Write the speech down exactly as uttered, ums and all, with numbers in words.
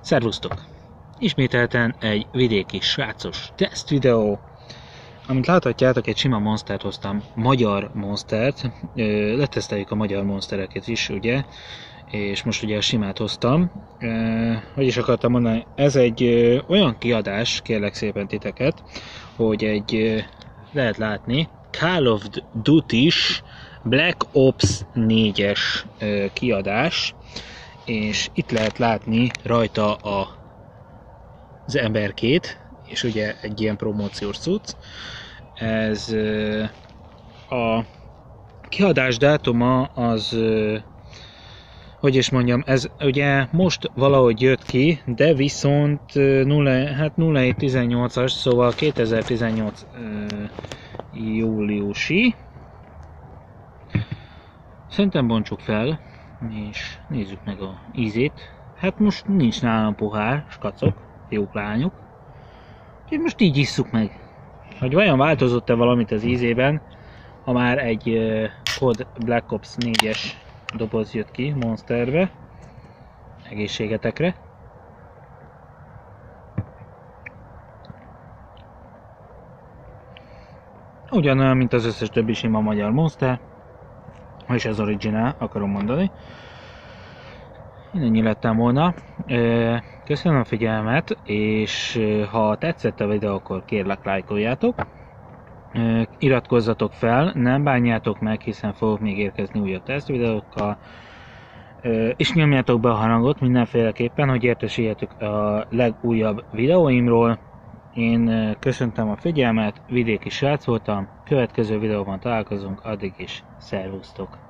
Szervusztok! Ismételten egy vidéki srácos teszt videó. Amit láthatjátok, egy sima monstert hoztam, magyar monstert. Leteszteljük a magyar monstereket is, ugye? És most ugye a simát hoztam. Hogy is akartam mondani, ez egy olyan kiadás, kérlek szépen titeket, hogy egy, lehet látni, Call of Duty-s Black Ops négyes kiadás, és itt lehet látni rajta a, az emberkét, és ugye egy ilyen promóciós cucc. Ez a kiadás dátuma az, hogy is mondjam, ez ugye most valahogy jött ki, de viszont nulla hét tizennyolcas, szóval kétezer-tizennyolc júliusi. Szerintem bontsuk fel, és nézzük meg a ízét. Hát most nincs nálam pohár, skacok, jók lányok. Úgyhogy most így isszuk meg. Hogy vajon változott-e valamit az ízében, ha már egy uh, kod Black Ops négyes doboz jött ki Monsterbe. Egészségetekre. Ugyanolyan, mint az összes többi sima magyar Monster. És ez originál, akarom mondani. Én ennyi lettem volna. Köszönöm a figyelmet, és ha tetszett a videó, akkor kérlek lájkoljátok. Iratkozzatok fel, nem bánjátok meg, hiszen fogok még érkezni újabb teszt videókkal. És nyomjátok be a harangot mindenféleképpen, hogy értesüljetek a legújabb videóimról. Én köszöntem a figyelmet, vidéki srác voltam, következő videóban találkozunk, addig is szervusztok!